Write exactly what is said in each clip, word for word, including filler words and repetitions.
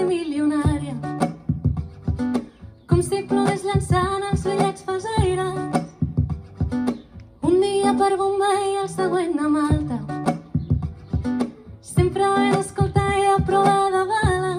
ser milionària, com si plogués llançant els bitllets pels aires. Un dia per Bombay i el següent a Malta, sempre ben escoltar i a prova de bala.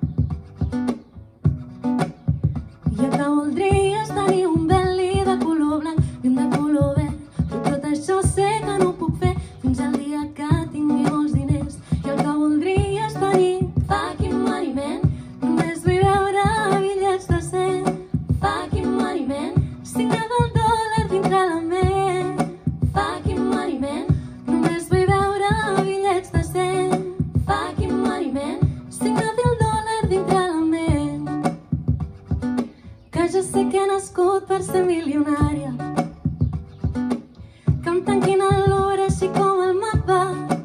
I el que voldria és tenir un Bentley de color blanc i un de color verd, però tot això sé que no ho puc fer fins al dia que tingui molts diners. I el que voldria és tenir fucking money man, només vull veure bitllets de cent. Fucking money man, signa del dòlar dintre la ment. Fucking money man, només vull veure bitllets de cent. Fucking money man, signa del dòlar dintre la ment. Que jo sé que he nascut per ser milionària, que em tanquin a l'hora així com el mapa,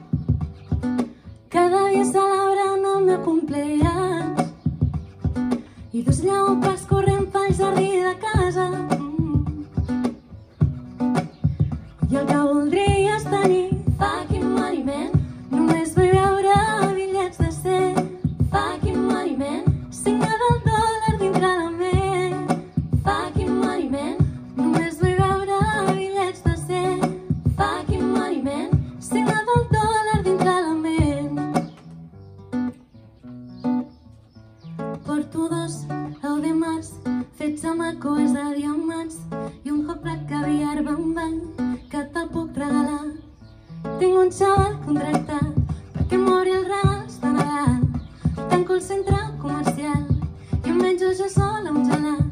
cada dia celebrant el meu cumpleaños i dos lleopards corrent pel jardí de casa. I el que voldria és tenir fucking money man, només vull veure bitllets de cent. Fucking money man, signa del dòlar dintre la ment. Fucking money man, només vull veure bitllets de cent. Fucking money man, signa del dòlar dintre la ment. Porto dos Audemars fets amb ecoes de diamants i un hot black caviar bambany que te'l puc regalar. Tinc un xaval contractat perquè m'obri els regals de Nadal. Tanco el centre comercial i em menjo jo sola un gelat.